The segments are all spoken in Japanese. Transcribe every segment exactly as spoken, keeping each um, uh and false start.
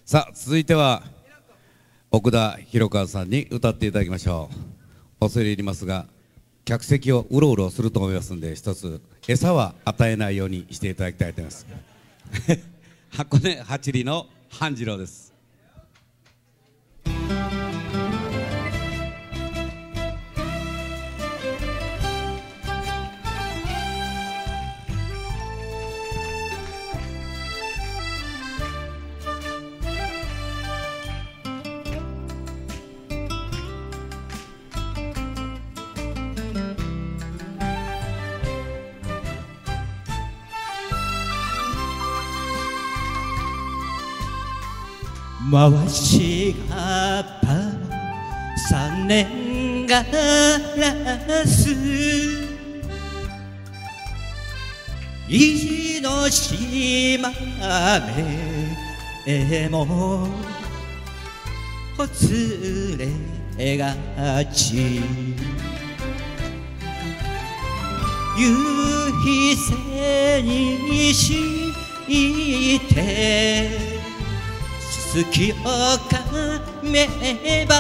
さあ続いては奥田博和さんに歌っていただきましょう。恐れ入りますが客席をうろうろすると思いますので、一つ餌は与えないようにしていただきたいと思います箱根八里の半次郎です。 回しがぱ三年ガラス意地の島めもほつれがち夕日背にして月をかめば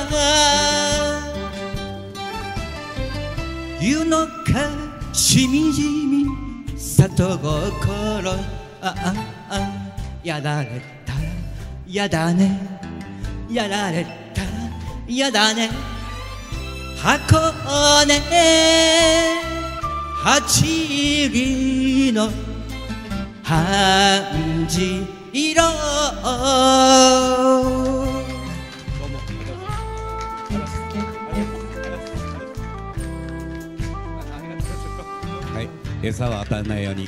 湯のかしみじみ里心あああやられたらやだねやられたらやだね箱根八里の半次色はい、餌は与えないように。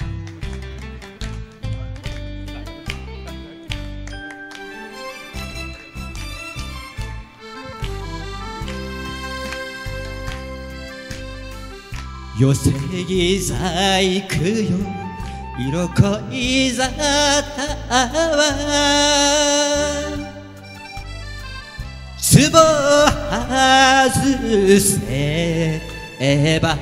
寄せ木細工よ色恋沙汰は壺外せば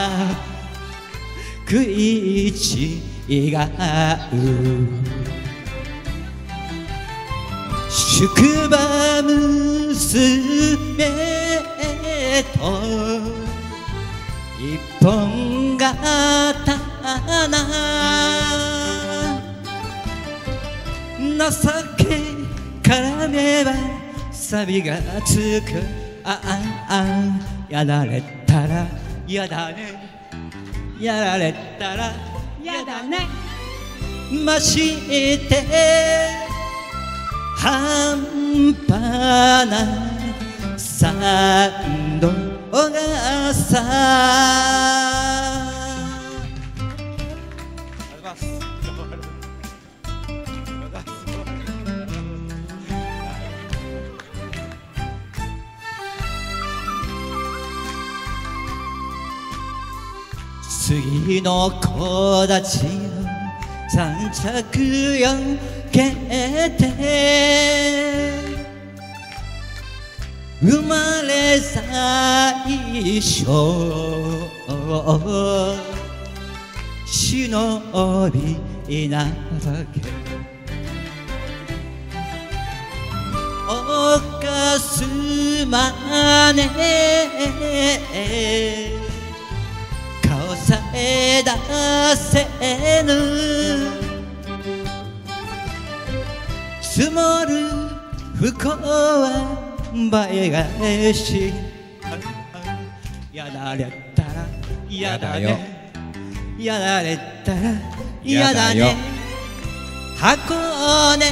食い違う宿場娘と一本刀情け絡めば錆がつくあああやられたらやだねやられたらやだねまして半端な三度がさ次の子たちの三着よけて生まれ最初忍びなだけ犯すまね顔さえ出せぬ積もる不幸は倍返しやられたらやだねやられたらやだね箱根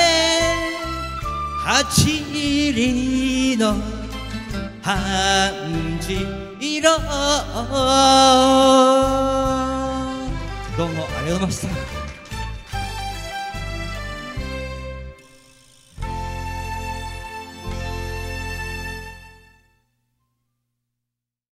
八里の半次色どうもありがとうございました。